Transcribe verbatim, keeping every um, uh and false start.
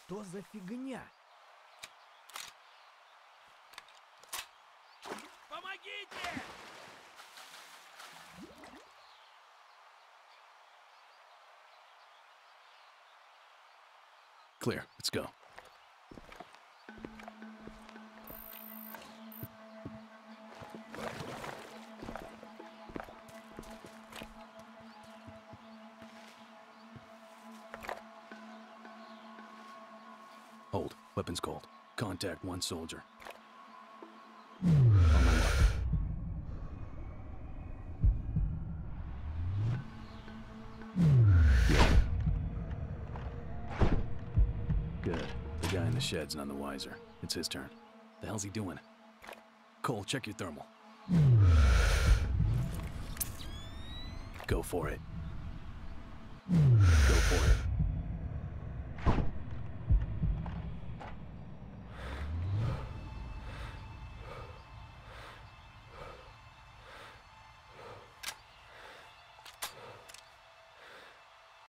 Что за фигня? Помогите! Clear. Let's go. Hold. Weapons cold. Contact one soldier. On my left. Good. The guy in the shed's none the wiser. It's his turn. The hell's he doing? Cole, check your thermal. Go for it.